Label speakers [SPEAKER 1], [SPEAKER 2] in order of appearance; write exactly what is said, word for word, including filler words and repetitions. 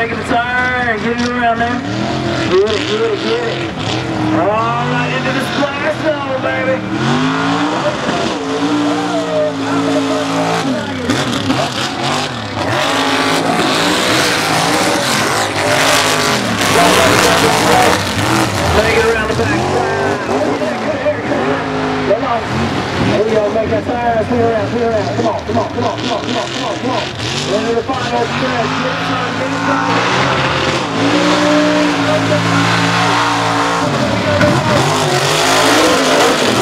[SPEAKER 1] taking the tire and getting around there. Get it, get it, get it. All right, into the splash zone, baby. Take it around the back side. Oh, yeah, good here, good here. Come on. There we go, make that tire spin around, spin around. Come on, come on, come on, come on, come on, come on, come on. Into the final stretch. Get inside, get inside. Get inside.